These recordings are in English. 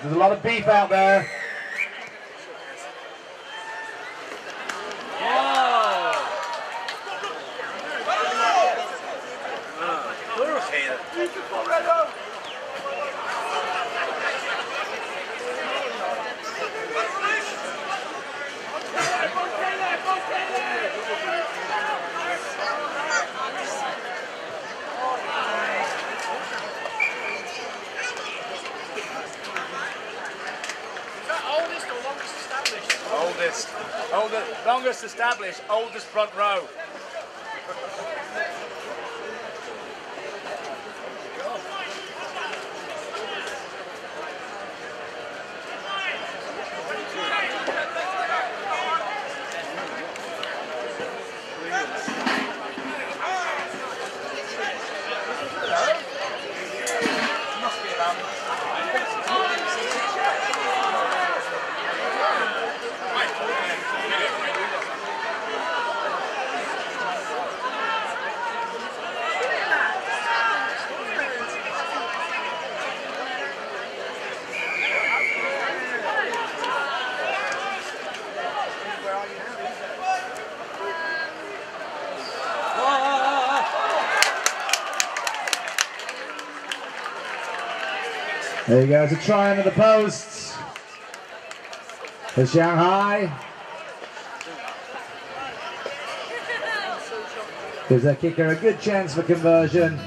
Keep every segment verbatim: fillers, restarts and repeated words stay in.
There's a lot of beef out there. Oldest, oldest, longest established, oldest front row. There you go, it's a try under the posts for Shanghai. Gives that kicker a good chance for conversion.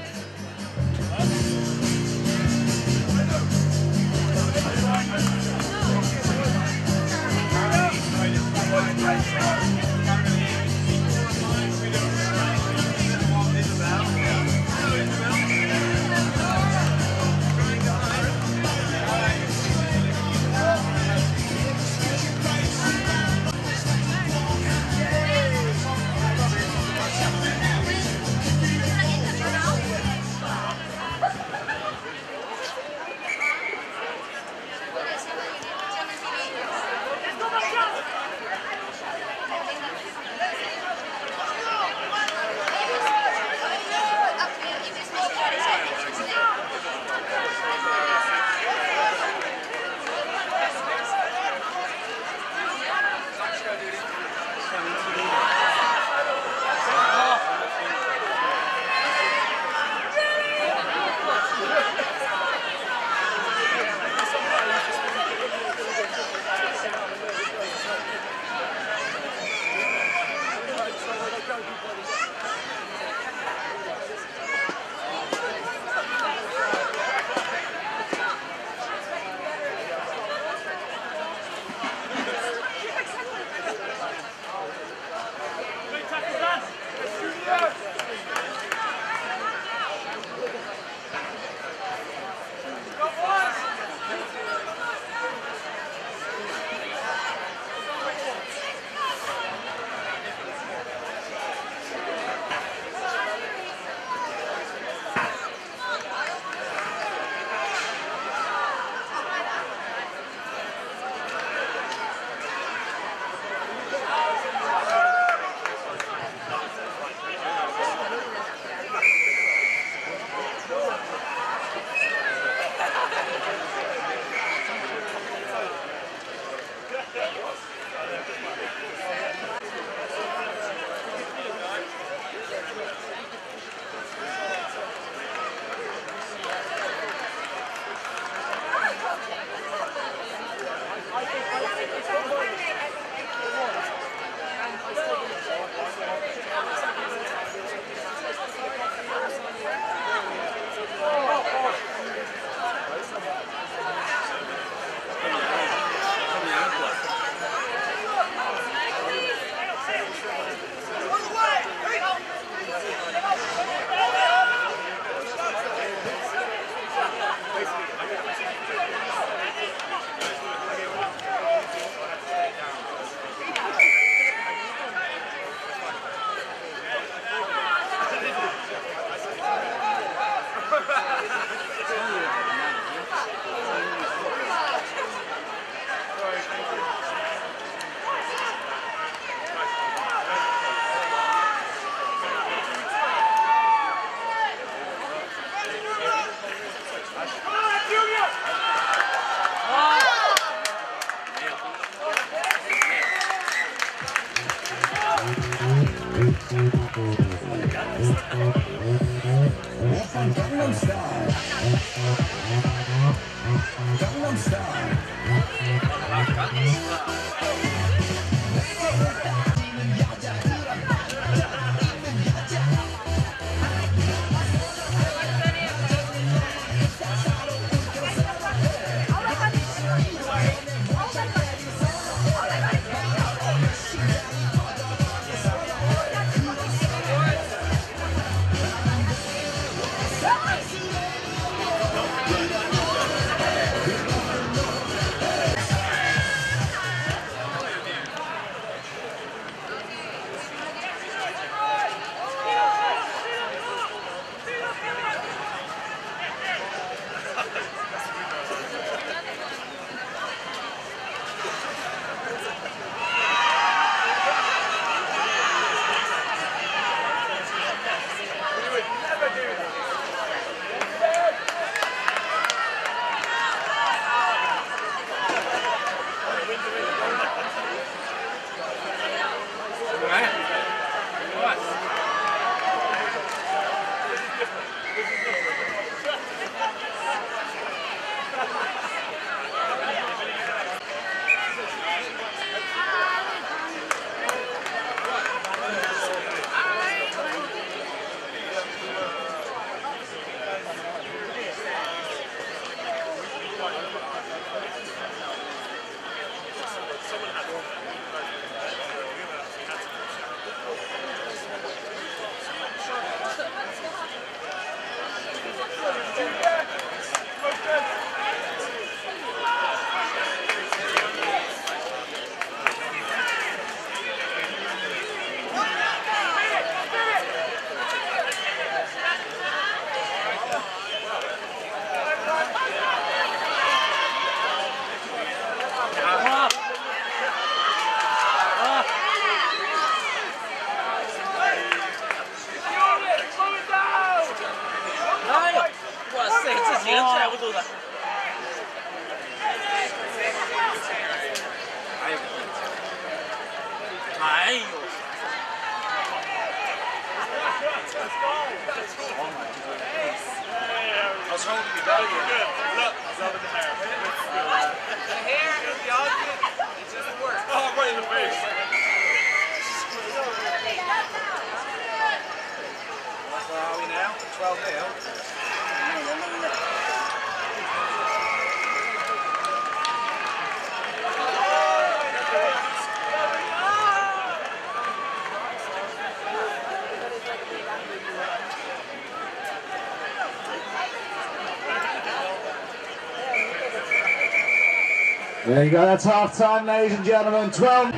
There you go, that's half time, ladies and gentlemen. twelve.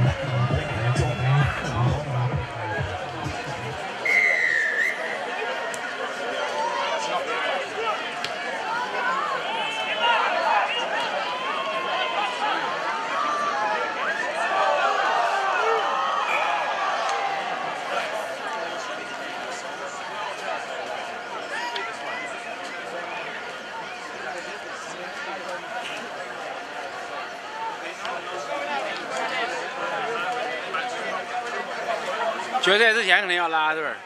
决赛之前肯定要拉，是不是？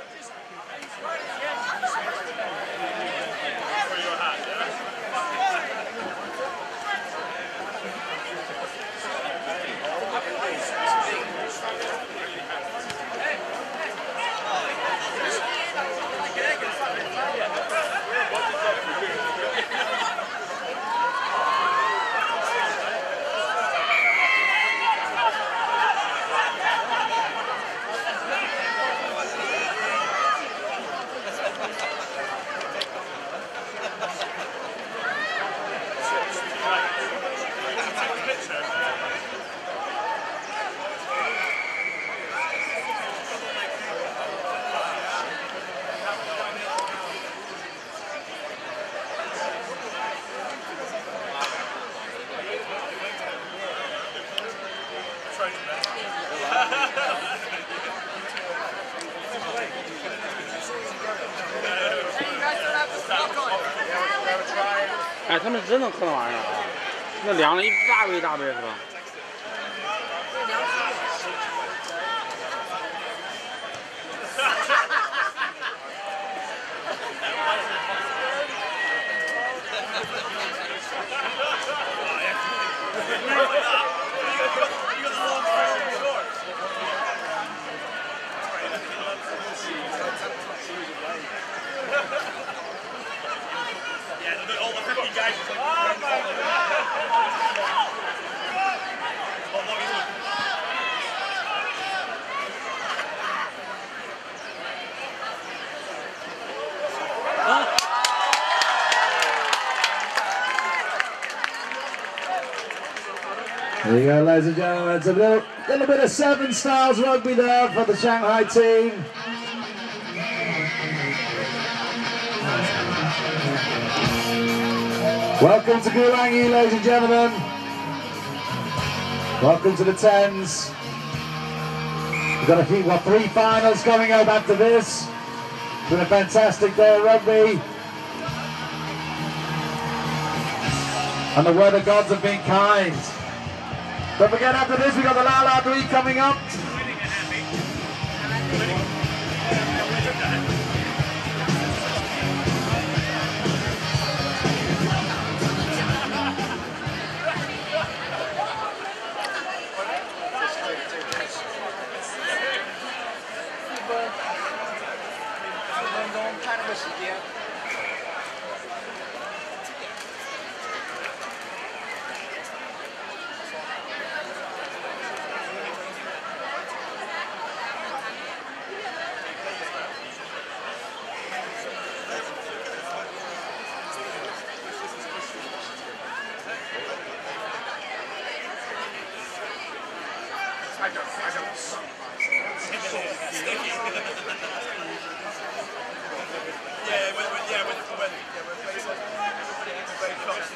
哎，他们真能喝那玩意儿啊！那凉了一大杯一大杯是吧？ There you go, ladies and gentlemen. It's a little, little bit of Seven Stars rugby there for the Shanghai team. Welcome to Gulangi, ladies and gentlemen. Welcome to the tens. We've got a few, what, three finals coming up after this. It's been a fantastic day of rugby. And the weather gods have been kind. Don't forget, after this, we've got the La La Dui coming up. I don't, I don't. Yeah, when, when, yeah, when, when, yeah, when, very, very close.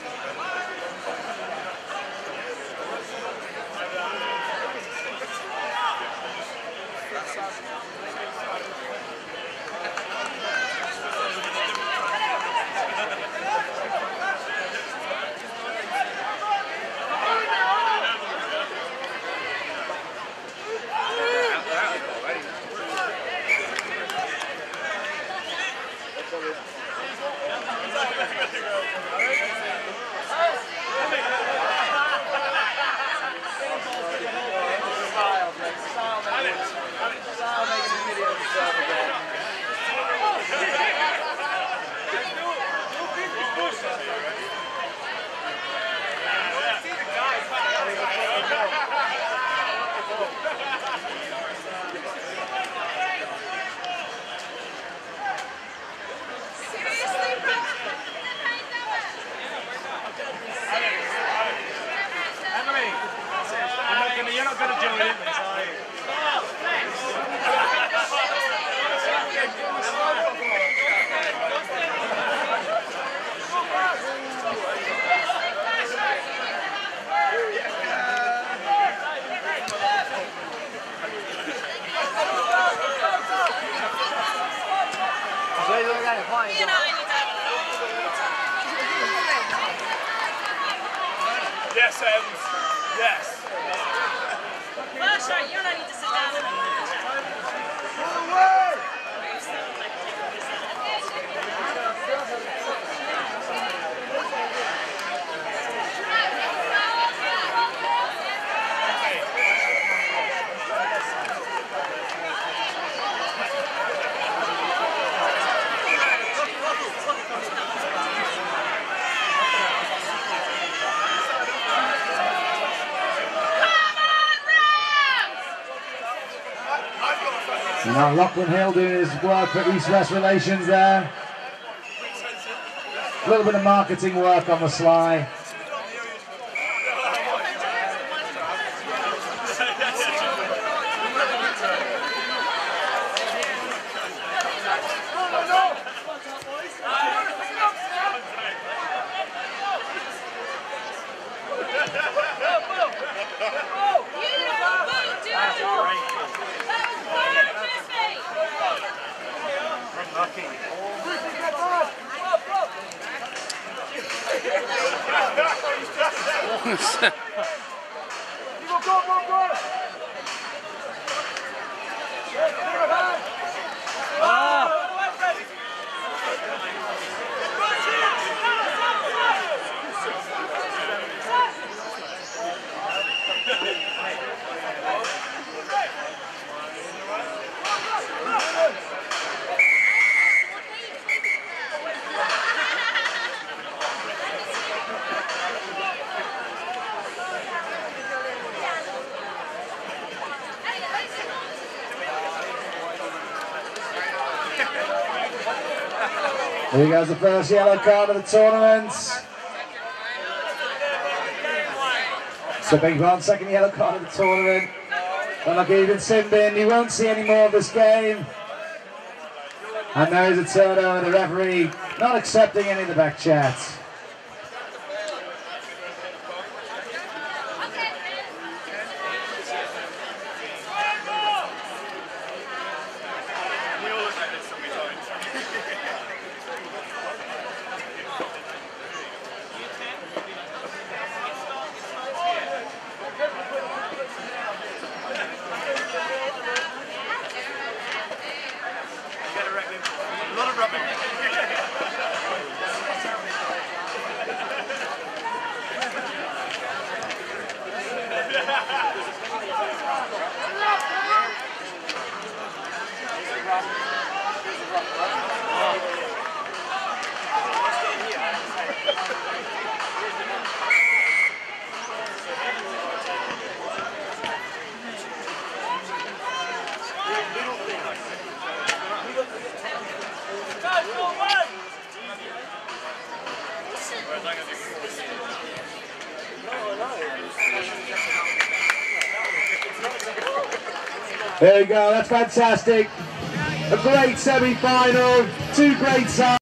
You're not going to do it. Yes, Evans. Yes. Well, sorry, you don't need to sit down. Now Lachlan Hill doing his work for East-West Relations there. A little bit of marketing work on the sly. Here goes the first yellow card of the tournament. It's a big one, second yellow card of the tournament. Unlucky even Simbin, you won't see any more of this game. And there is a turnover, the referee not accepting any of the back chats. A lot of rubbing. There you go, that's fantastic. A great semi-final, two great sides.